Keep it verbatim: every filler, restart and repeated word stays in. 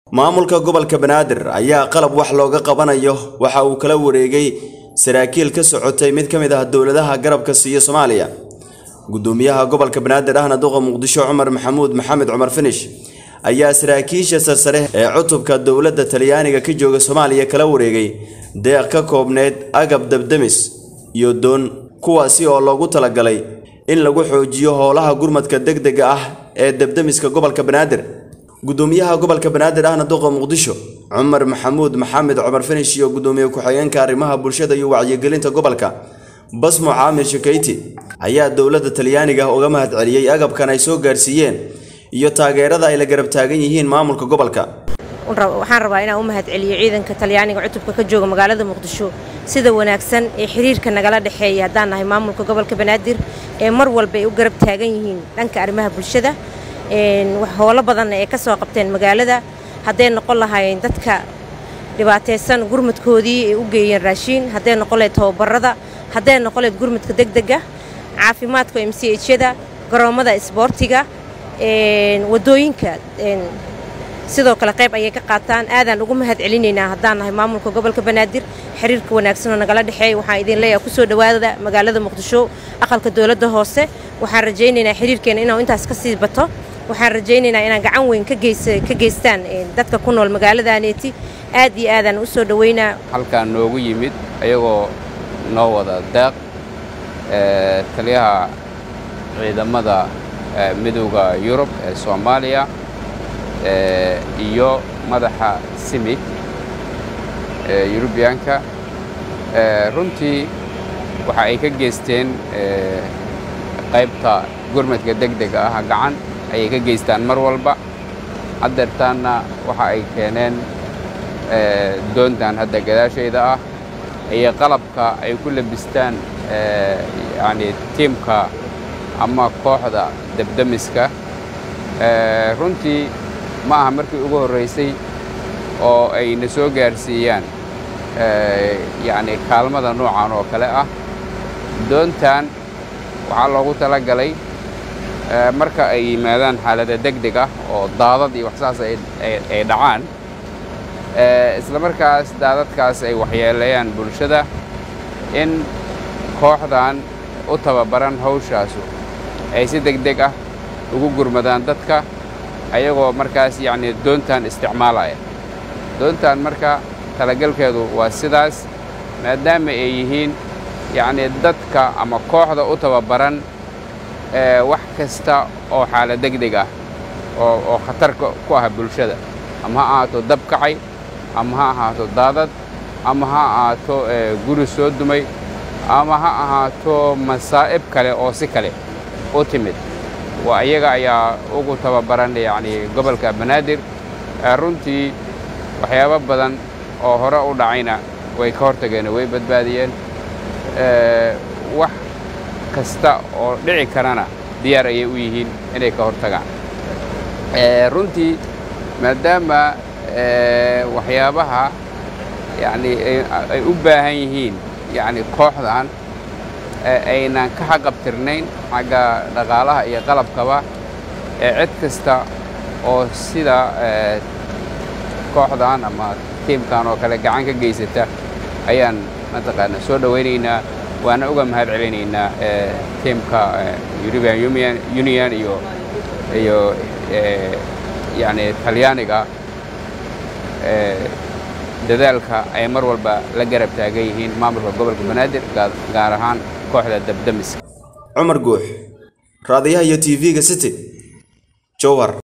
maamulka gobolka Banaadir ayaa qalab wax looga qabanayo waxa uu kala wareegay saraakiil ka socotay mid kamid ah dawladaha garabka siiya Soomaaliya gudoomiyaha gobolka Banaadir ahna duqa Muqdisho Cumar Maxamuud Maxamed Cumar Finish ayaa saraakiisha sarsare ee cutubka dawladda Talyaaniga ka jooga Soomaaliya kala wareegay deeq ka koobneed agab dabdamis iyo doon kuwaasi oo loogu talagalay in lagu xoojiyo howlaha gurmadka degdega ah ee dabdamiska gobolka Banaadir gudoomiyaha gobolka Banaadir ahna duqa Muqdisho Cumar Maxamuud Maxamed Cumar Finish iyo gudoomiyaha ku xigeenka arrimaha bulshada iyo wacyigelinta gobolka Basmo Caamir Shakayti ayaa dawladda Talyaaniga uga mahad celiyay agabkan ay soo gaarsiiyeen iyo taageerada ay la garab taagan yihiin maamulka gobolka waxaan rabaa inaan u mahad celiyo ciidanka Talyaaniga cutubka ka jooga magaalada Muqdisho sida wanaagsan ee xiriirka nagala dhaxeeya hadaan nahay maamulka gobolka Banaadir ee mar walba ay u garab taagan yihiin dhanka arrimaha bulshada een wax howlo badan ay ka soo qabteen magaalada haday noqon lahaayeen dadka dhibaataysan gurmadkoodii ay u geeyeen raashin haday noqon lahayd tababarada haday noqon lahayd gurmadka degdega caafimaadka M C H-da garoomada isboortiga een wadooyinka een sidoo kale qayb ayay ka qaataan aadan ugu mahad celinaynaa hadaan nahay maamulka gobolka Banaadir xiriirka wanaagsan oo nagala dhaxeey waxaan idin leeyahay ku soo dhawaada magaalada Muqdisho aqalka dawladda hoose waxaan rajaynaynaa xiriirkeena inuu intaas ka sii bato waxaan rajaynaynaa inaan gacan weyn ka geysto ka geystaan dadka ku nool magaaladaaneti aad iyo aadan u soo dhaweynaa halkaan noogu yimid ayagoo noo wada deeq ee taliyaha ciidamada midowga Yurub ee Soomaaliya ee iyo madaxa Simic ee Yurubiyaanka ee runtii waxa ay ka geysteen ee qaybta gurmadka degdega ah gacan ay ka geystaan mar walba adeertaana waxa ay keeneen ee doontan hadda gadaashayda ah ay qalabka ay ku labistaan ee yaani teamka ama kooxda dabdamiska ee runtii ma aha markii ugu horeysay oo ay na soo gaarsiiyaan ee yaani kaalmada noocan oo kale ah doontan waxa loogu tala galay ee marka ay yimaadaan xaalada degdeg ah oo daadad iyo waxsaas ay ay dhacaan ee isla markaas daadadkaas ay waxyeeleeyaan bulshada in kooxdan u tababaran hawshaas ay si degdeg ah ugu gurmadaan dadka ayagoo markaas yaani doontan isticmaalaya doontan marka talagalkeedu waa sidaas maadaama ay yihiin yaani dadka ama kooxda u tababaran ee wax kasta oo xaalad degdeg ah oo oo khatar ku ah bulshada ama ha ahaato dab kacay ama ha ahaato daadad ama ha ahaato guri soo dumay ama ha ahaato masaa'ib kale oo si kale u timid waa iyaga ayaa ugu tababaran yaani gobolka Banaadir runtii waxyaabo badan oo hore u dhacayna way ka hortageen way badbaadiyeen ee wax kasta oo dhici karana diyaar ay u yihiin inay ka hortagaan ee runtii maadaama ee waxyaabaha yaani ay u baahan yihiin yaani kooxdan aynan ka xaqabtirnayn xagga dhaqaalaha iyo qalabkaba ee cid kasta oo sida kooxdan ama teamkan oo kale gacan ka geysata ayaan mataqaana soo dhaweynaynaa waana uga mahad celinaynaa ee teamka European Union Union iyo iyo yaani Talyaaniga ee dadaalka ay mar walba la garab taagan yihiin maamulka gobolka Banaadir gaar ahaan kooxda dabdamiska Cumar Guux raadiyaha iyo T V-ga City Jowhar